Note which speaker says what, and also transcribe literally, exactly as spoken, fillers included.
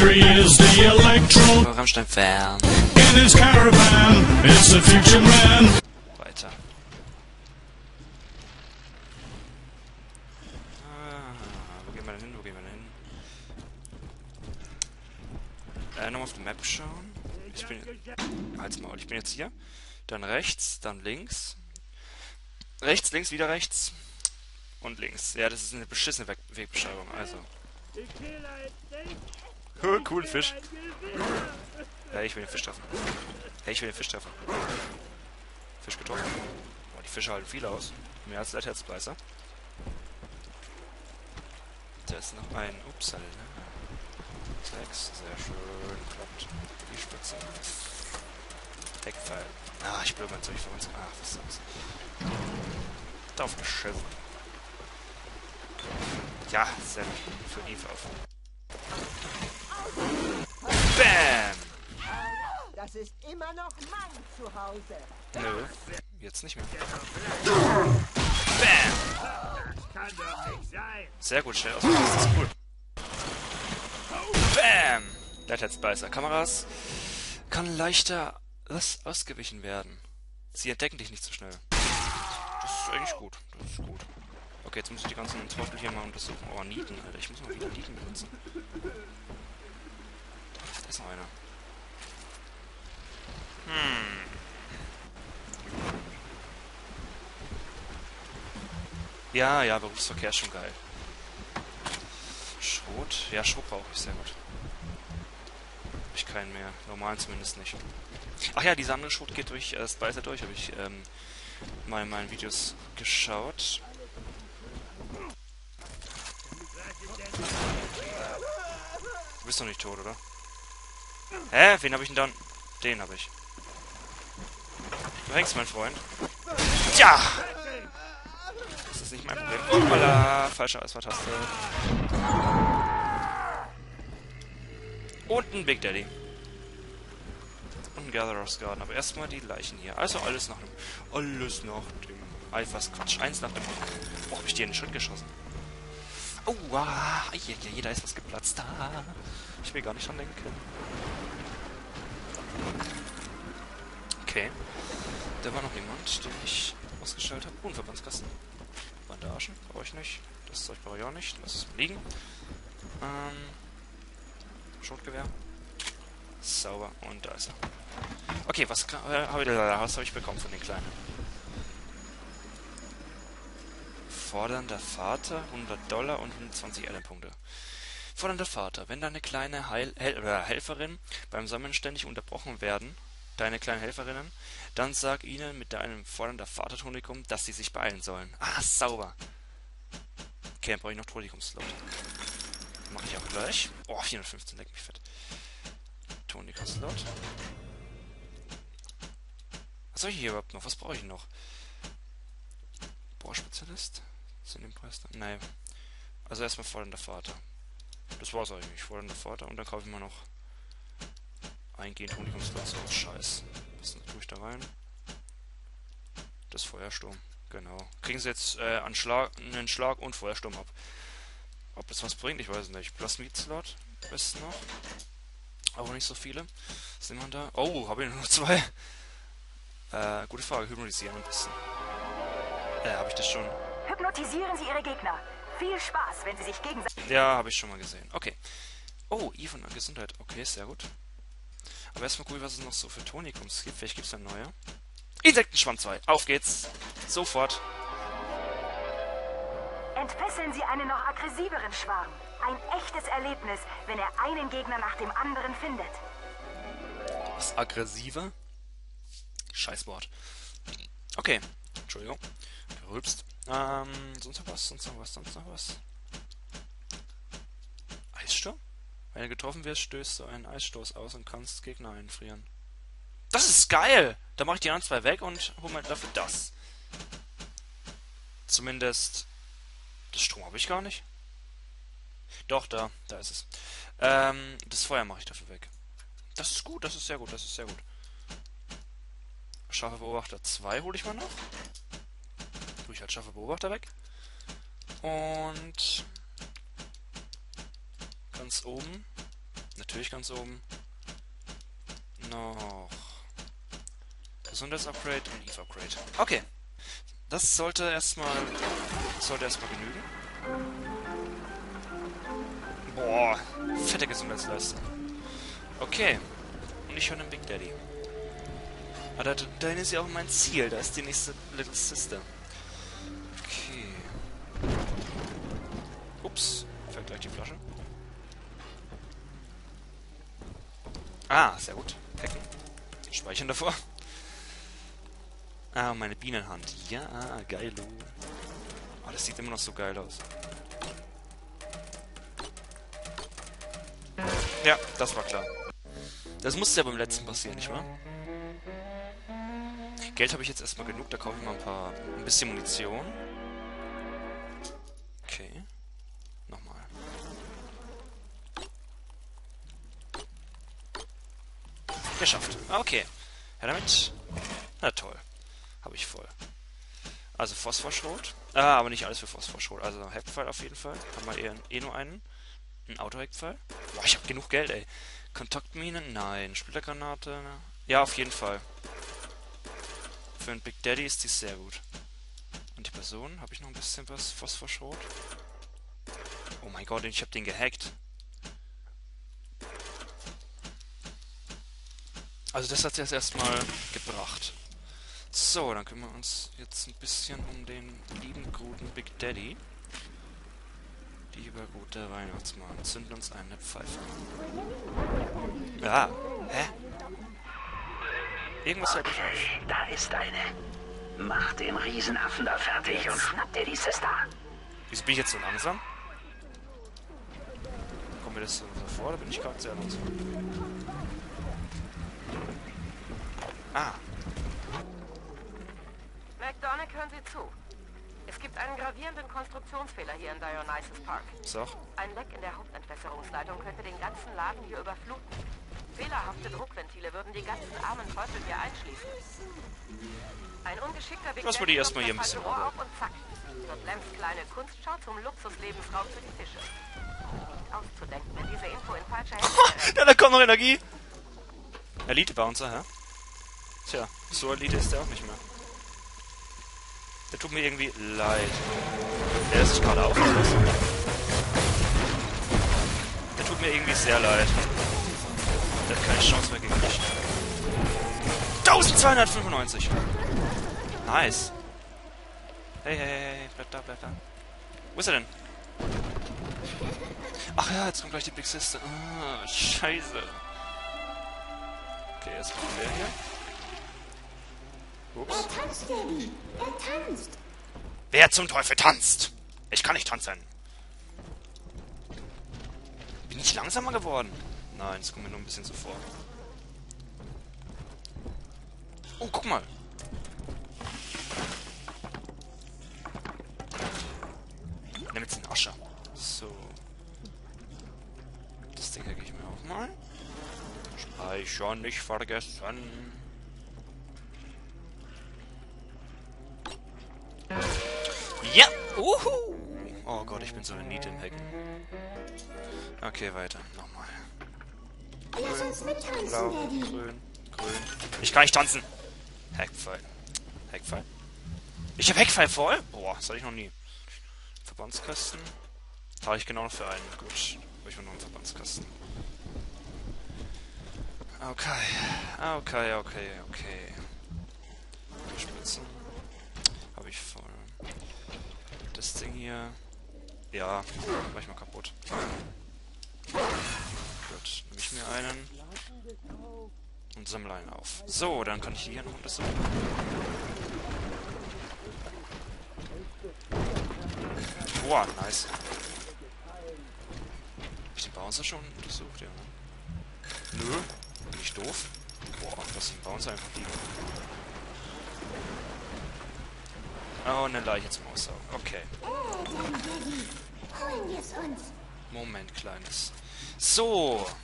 Speaker 1: tree is the electron.
Speaker 2: Rammstein-Fan.
Speaker 1: In his caravan, it's the future man.
Speaker 2: Weiter. Ah, wo gehen wir denn hin? Wo gehen wir denn hin? Äh, nochmal auf die Map schauen. Ich bin... Halt's Maul, ich bin jetzt hier. Dann rechts, dann links. Rechts, links, wieder rechts. Und links. Ja, das ist eine beschissene Weg Wegbeschreibung, also. Cool, Fisch. Hey, ich will den Fisch treffen. Hey, ich will den Fisch treffen. Fisch getroffen. Boah, die Fische halten viel aus. Mehr als der Herzbeißer. Da ist noch ein Upsal, ne? Sechs, sehr schön. Klappt. Die Spitze. Deckpfeil. Ah, ich blöd mal durch für uns. Ach, was ist das? Drauf geschissen. Ja, sehr gut. Für Eve auf. Bam!
Speaker 3: Das ist immer noch mein Zuhause.
Speaker 2: Nö, jetzt nicht mehr. Bam! Sehr gut, schnell aus. Das ist cool. Bam! Leiterhetzbeißer. Kameras kann leichter was ausgewichen werden. Sie entdecken dich nicht so schnell. Das ist eigentlich gut. Das ist gut. Okay, jetzt muss ich die ganzen Trottel hier mal untersuchen. Oh, Nieten, Alter. Ich muss mal wieder Nieten benutzen. Da ist noch einer. Hm. Ja, ja, Berufsverkehr ist schon geil. Schrot? Ja, Schrot brauche ich, sehr gut. Hab ich keinen mehr. Normal zumindest nicht. Ach ja, dieser andere Schrot geht durch äh, Spicer durch. Habe ich ähm, mal in meinen Videos geschaut. Du bist doch nicht tot, oder? Hä? Wen habe ich denn dann? Den habe ich. Du hängst, mein Freund. Ja! Das ist nicht mein Problem. Hoppala! Falsche Auswahltaste. Und ein Big Daddy. Und ein Gatherer's Garden. Aber erstmal die Leichen hier. Also alles nach dem... Alles nach dem... Alphas Quatsch. Eins nach dem... Oh, hab ich dir in den Schritt geschossen. Oh, ah, hier, hier, da ist was geplatzt. Ah, ich will gar nicht dran denken. Okay. Da war noch jemand, den ich ausgestellt habe. Unverbandskasten. Bandagen brauche ich nicht. Das Zeug brauche ich auch nicht. Lass es liegen. Ähm. Schrotgewehr. Sauber. Und da ist er. Okay, was, äh, habe ich, was habe ich bekommen von den Kleinen? Fordernder Vater, hundert Dollar und hundertzwanzig Ellenpunkte. Fordernder Vater, wenn deine kleine Heil Hel oder Helferin beim Sammeln ständig unterbrochen werden, deine kleinen Helferinnen, dann sag ihnen mit deinem fordernder Vater-Tonikum, dass sie sich beeilen sollen. Ah, sauber. Okay, dann brauche ich noch Tonikum-Slot. Mache ich auch gleich. Oh, vierhundertfünfzehn, leck mich fett. Tonikum-Slot. Was soll ich hier überhaupt noch? Was brauche ich noch? Bohrspezialist? Sind im Preis da? Nein. Also erstmal fordernder Vater. Das war's eigentlich. Fordernder Vater. Und dann kaufe ich mal noch eingehend Tonikum-Slot. So, Scheiß. Was tue ich da rein? Das Feuersturm. Genau. Kriegen sie jetzt äh, einen, Schlag, einen Schlag und Feuersturm ab. Ob das was bringt? Ich weiß nicht. Plasmid-Slot. Besten noch. Aber nicht so viele. Was nehmen wir da? Oh, habe ich nur noch zwei. Äh, gute Frage. Hypnotisieren am besten. Äh, habe ich das schon?
Speaker 4: Hypnotisieren Sie Ihre Gegner. Viel Spaß, wenn Sie sich gegenseitig...
Speaker 2: Ja, habe ich schon mal gesehen. Okay. Oh, I von Gesundheit. Okay, sehr gut. Aber erstmal cool, was es noch so für Tonikums gibt. Vielleicht gibt es ein neuer. Insektenschwamm zwei. Auf geht's. Sofort.
Speaker 4: Entfesseln Sie einen noch aggressiveren Schwarm. Ein echtes Erlebnis, wenn er einen Gegner nach dem anderen findet.
Speaker 2: Was aggressiver? Scheißwort. Okay. Entschuldigung. Gerülpst. Ähm, sonst noch was, sonst noch was, sonst noch was. Eissturm? Wenn du getroffen wirst, stößt du einen Eisstoß aus und kannst Gegner einfrieren. Das ist geil! Da mache ich die anderen zwei weg und hol mir dafür das. Zumindest... Das Strom habe ich gar nicht. Doch, da. Da ist es. Ähm, das Feuer mache ich dafür weg. Das ist gut, das ist sehr gut, das ist sehr gut. Scharfe Beobachter zwei hole ich mal noch. Tue ich halt scharfe Beobachter weg. Und... Ganz oben... Natürlich natürlich ganz oben. Noch Gesundheitsupgrade und Eve Upgrade. Okay. Das sollte erstmal sollte erstmal genügen. Boah, fette Gesundheitsleiste. Okay. Und ich höre den Big Daddy. Aber da, dahin ist ja auch mein Ziel. Da ist die nächste Little Sister. Okay. Ups. Fällt gleich die Flasche. Ah, sehr gut. Hacken. Speichern davor. Ah, meine Bienenhand. Ja, geilo. Oh, das sieht immer noch so geil aus. Ja, das war klar. Das musste ja beim letzten passieren, nicht wahr? Geld habe ich jetzt erstmal genug, da kaufe ich mal ein paar... ein bisschen Munition. Okay. Nochmal. Geschafft. Okay. Ja, damit... Na toll. Habe ich voll. Also Phosphorschrot. Ah, aber nicht alles für Phosphorschrot. Also Heckpfeil auf jeden Fall. Haben wir eher eh nur einen. Ein Auto-Heckpfeil. Boah, ich habe genug Geld, ey. Kontaktmine? Nein. Splittergranate? Ja, auf jeden Fall. Für einen Big Daddy ist die sehr gut. Und die Person? Habe ich noch ein bisschen was? Phosphorschrot? Oh mein Gott, ich habe den gehackt. Also das hat jetzt erstmal gebracht. So, dann kümmern wir uns jetzt ein bisschen um den lieben, guten Big Daddy. Lieber guter Weihnachtsmann, zünden uns eine Pfeife an. Ah, hä? Irgendwas hält mich auf.
Speaker 5: Da ist eine. Mach den Riesenaffen da fertig und schnapp dir die Sister.
Speaker 2: Wieso bin ich jetzt so langsam? Kommt mir das so vor, oder bin ich gerade sehr langsam? Ah.
Speaker 6: McDonagh, hören Sie zu. Es gibt einen gravierenden Konstruktionsfehler hier in Dionysus Park.
Speaker 2: So.
Speaker 6: Ein Leck in der Hauptentwässerungsleitung könnte den ganzen Laden hier überfluten. Fehlerhafte Druckventile würden die ganzen armen Teufel hier einschließen. Ein ungeschickter Big
Speaker 2: Lass mal die erstmal hier ein bisschen
Speaker 6: Rohr auf
Speaker 2: arbeiten.
Speaker 6: und zack. Wird Lems kleine Kunstschau zum Luxuslebensraum für die Fische. Nicht auszudenken, wenn diese Info in falscher Hände wäre.
Speaker 2: Ja, da kommt noch Energie. Elite-Bouncer, hä? Tja, so Elite ist der auch nicht mehr. Der tut mir irgendwie leid. Der ist sich gerade auf. Der tut mir irgendwie sehr leid. Der hat keine Chance mehr gegen mich. eintausendzweihundertfünfundneunzig! Nice. Hey, hey, hey, hey, bleib da, bleib da. Wo ist er denn? Ach ja, jetzt kommt gleich die Big Sister. Ah, scheiße. Okay, jetzt kommt der hier. Ups.
Speaker 7: Er tanzt, Daddy. Er tanzt.
Speaker 2: Wer zum Teufel tanzt? Ich kann nicht tanzen. Bin ich langsamer geworden? Nein, das kommt mir nur ein bisschen so vor. Oh, guck mal. Nimm jetzt den Ascher. So. Das Ding hacke ich mir auch mal. Speichern nicht vergessen. Ja! Uhu! Oh Gott, ich bin so eine Niete im Hacken. Okay, weiter. Nochmal.
Speaker 7: Lass uns mittanzen,
Speaker 2: Blau,
Speaker 7: Daddy.
Speaker 2: grün, grün. Ich kann nicht tanzen. Hackpfeil. Hackpfeil? Ich hab Hackpfeil voll? Boah, das hatte ich noch nie. Verbandskasten. Da habe ich genau noch für einen. Gut, habe ich mir noch einen Verbandskasten. Okay. Okay, okay, okay. Spitzen. Habe ich voll. Das Ding hier. Ja, mach ich mal kaputt. Gut, nehme ich mir einen. Und sammle einen auf. So, dann kann ich hier noch untersuchen. Boah, nice. Hab ich den Bouncer schon untersucht? Ja, ne? Nö. Bin ich doof? Boah, lass den Bouncer einfach liegen. Oh, eine Leiche zum Aussaugen. Okay.
Speaker 7: Oh, dann, Daddy. Holen wir es uns.
Speaker 2: Moment, Kleines. So.